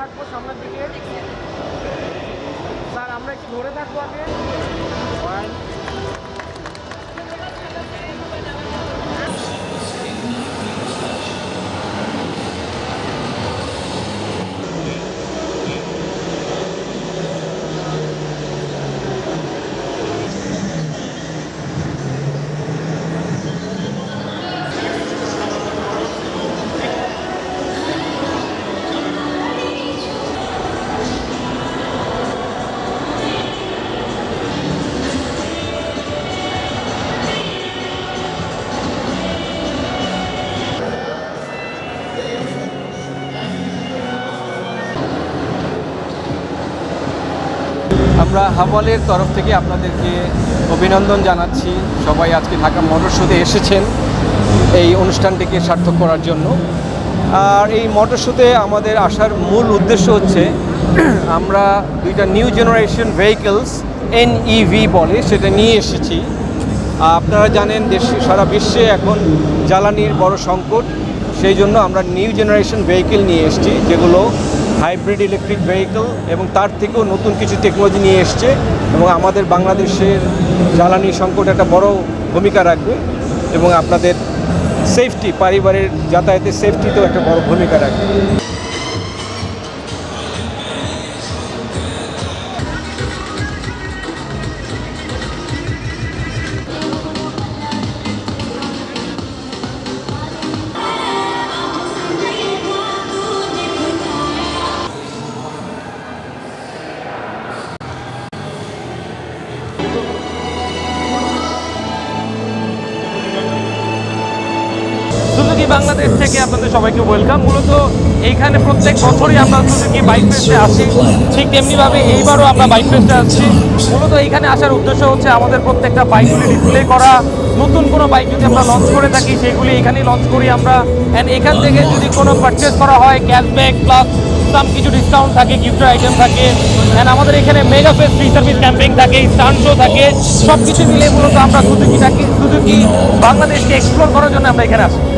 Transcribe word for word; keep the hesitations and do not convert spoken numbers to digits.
থাকবো সামনের দিকে স্যার, আমরা একটু ধরে থাকবো আগে। আমরা হাওয়ালের তরফ থেকে আপনাদেরকে অভিনন্দন জানাচ্ছি। সবাই আজকে ঢাকা মোটর শোতে এসেছেন এই অনুষ্ঠানটিকে সার্থক করার জন্য। আর এই মোটর শোতে আমাদের আসার মূল উদ্দেশ্য হচ্ছে আমরা দুইটা নিউ জেনারেশন ভেহিকলস এনইভি বলে সেটা নিয়ে এসেছি। আপনারা জানেন দেশে সারা বিশ্বে এখন জ্বালানির বড় সংকট, সেই জন্য আমরা নিউ জেনারেশন ভেহিকেল নিয়ে এসেছি যেগুলো হাইব্রিড ইলেকট্রিক ভেহিকেল এবং তার থেকেও নতুন কিছু টেকনোলজি নিয়ে এসছে এবং আমাদের বাংলাদেশের জ্বালানি সংকট একটা বড় ভূমিকা রাখবে এবং আপনাদের সেফটি, পরিবারের যাতায়াতের সেফটিতেও একটা বড় ভূমিকা রাখবে। বাংলাদেশ থেকে আপনাদের সবাইকে ওয়েলকাম। মূলত এইখানে প্রত্যেক বছরই আমরা সুজুকি বাইক ফেস্টে আসি, ঠিক তেমনিভাবে এইবারও আমরা বাইক ফেস্টে আসছি। মূলত এইখানে আসার উদ্দেশ্য হচ্ছে আমাদের প্রত্যেকটা বাইকগুলি ডিসপ্লে করা, নতুন কোনো বাইক যদি আমরা লঞ্চ করে থাকি সেগুলি এখানেই লঞ্চ করি আমরা। অ্যান্ড এখান থেকে যদি কোনো পারচেস করা হয় ক্যাশব্যাক প্লাস সাম কিছু ডিসকাউন্ট থাকে, গিফটের আইটেম থাকে। অ্যান্ড আমাদের এখানে mega fest free service campaign থাকে, স্টান্ট শো থাকে, সব কিছু মিলে মূলত আমরা সুজুকিটাকে সুজুকি বাংলাদেশকে এক্সপ্লোর করার জন্য আমরা এখানে আসি।